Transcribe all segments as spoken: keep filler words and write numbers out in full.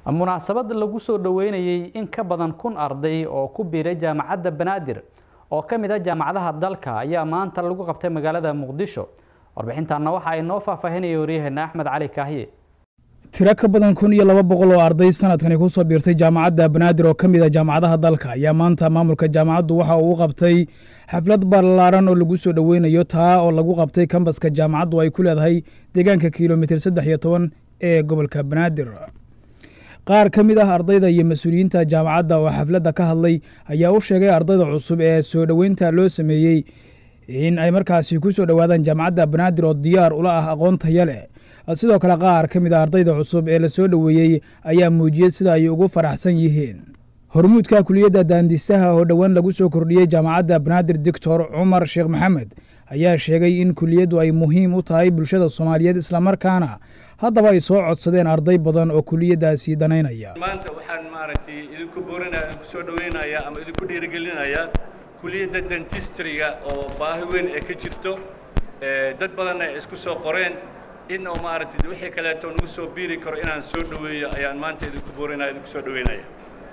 munaasabad lagu soo dhaweynayay in ka badan kun arday oo ku biiray jaamacadda Banaadir oo ka mid ah jaamacadaha dalka ayaa maanta lagu qabtay magaalada Muqdisho. warbixintaana waxa ay noo faahfaahinayay wariyaheenna Axmed Cali Kaahiye. tiro ka badan kun iyo laba boqol oo arday sanadkan ku soo biirtay jaamacadda Banaadir oo ka mid ah jaamacadaha dalka ayaa maanta maamulka jaamacaddu waxa uu qabtay xaflad ballaaran oo lagu soo dhaweynayo taa oo lagu qabtay kambaska jaamacaddu ay ku leedahay deegaanka kiiloomitir saddex iyo toban ee gobolka Banaadir. qaar ka mid ah ardayda iyo mas'uuliyiinta jaamacadda oo xafladda ka hadlay ayaa u sheegay ardayda cusub ee soo dhaweynta loo sameeyay in ay markaasi ku soo dhawaadaan jaamacadda Banaadir oo diyaar u ah aqoon tayo leh. sidoo kale qaar ka mid ah ardayda cusub ee la soo dhaweeyay ayaa muujiyay sida ay ugu faraxsan yihiin. hormuudka kuliyadda daandistaha oo dhawaan lagu soo kordhiyay jaamacadda Banaadir Doctor Umar Sheekh Maxamed ayaa sheegay in kuliyaddu ay muhiim u tahay bulshada Soomaaliyeed isla markaana haddaba ay soo codsadeen arday badan oo kuliyaddaasi danaynaya. maanta waxaan maaragtay idinku boorinayaa idinku soo dhaweynayaa ama idinku dhiirigelinayaa kuliyadda dentistry-ga oo baahi weyn ee ka jirto dad badan ay isku soo qoreen in oo maaragtay wixii kale oo nagu soo biiri karo inaan soo dhaweeyo ayaan maanta idinku boorinayaa idinku soo dhaweynayaa.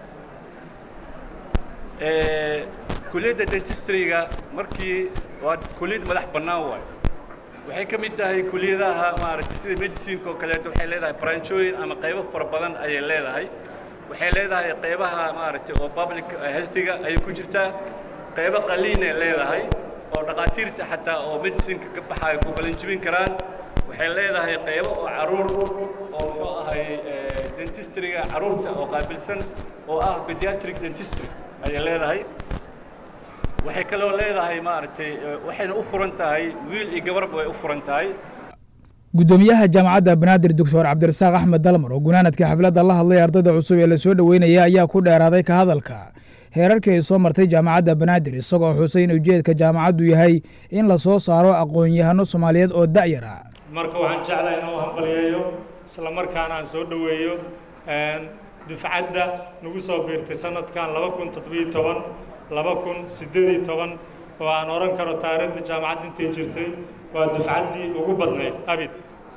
ee kuliyadda dentistry-ga markii waa kuliyad madax bannaan waay waxay ka mid tahay kuliyadaha maaragtay sida medicine oo kale waxay leedahay branchooyin ama qaybo fara badan ayay leedahay. waxay leedahay qaybaha maaragtay oo public health-ga ay ku jirtaa qaybo qaliin ay leedahay oo dhaqaatiirta xataa oo medicine ka baxay ku qalin jibin karaan. waxay leedahay qaybo oo caruur oo muxuu ahay dentistry-ga caruurta oo qaabilsan oo ah pediatric dentistry ayay leedahay. waxay kaloo leedahay maaragtay waxayna u furan tahay wiil iyo gabarba way u furan tahay. gudoomiyaha jaamacadda Banaadir Doctor Cabdirasaaq Axmed Dalmar oo gunaanadka xafladda la hadlay ardayda cusub ee la soo dhaweynaya ayaa ku dheeraaday ka hadalka heerarkii ay soo martay jaamacadda Banaadir isagoo xusay in ujeedka jaamacaddu yahay in la soo saaro aqoon-yahano Soomaaliyeed oo da'yar ah. marka waxaan jeclahay inuu hambaliyeeyo isla markaana aan soo dhaweeyo dufcadda nagu soo biirtay sanadkan laba kun toddoba iyo toban laba kun siddeed iyo toban oo aan oran karo taariikhda jaamacadda intay jirtay waa dufcaddii ugu badnayd abid.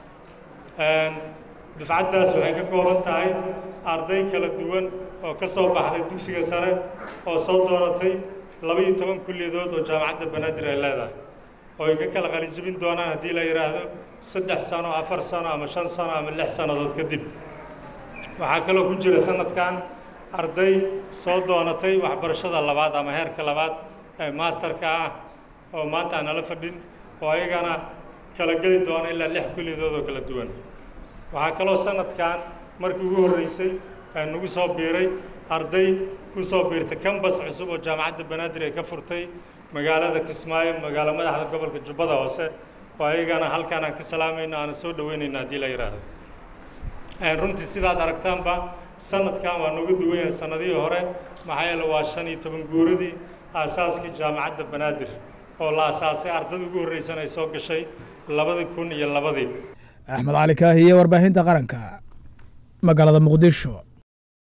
dufcaddaas waxay ka kooban tahay arday kala duwan oo ka soo baxday dugsiga sare oo soo dooratay laba iyo toban kulliyadood oo jaamacadda Banaadir ay leedahay oo ay ka kala qalin jebin doonaan haddii la yidhaahdo saddex sano afar sano ama shan sano ama lix sannadood kadib. waxaa kaloo ku jira sanadkan arday soo doonatay waxbarashada labaad ama heerka labaad ee masterka ah oo maanta aan nala fadhin oo ayagana kala geli doona ilaa lix kulliyadood oo kala duwan. waxaa kaloo sanadkan markii ugu horreysay nagu soo biiray arday ku soo biirtay kambas cusub oo jaamacadda Banaadir ay ka furtay magaalada Kismaayo magaalo madaxda gobolka Jubbada Hoose oo ayagana halkaan aan ka salaamayno aan soo dhaweynayna haddii la yiraahdo. runtii sidaad aragtaanba sanadkan waa nooga duwan yahay sanadihii hore maxaa yeelay waa shan iyo toban guuradii aasaaskii jaamacadda Banaadir oo la asaasay ardayda ugu horreysay ay soo gashay labada kun iyo labadii. Axmed Cali Kaahiye warbaahinta qaranka magaalada Muqdisho.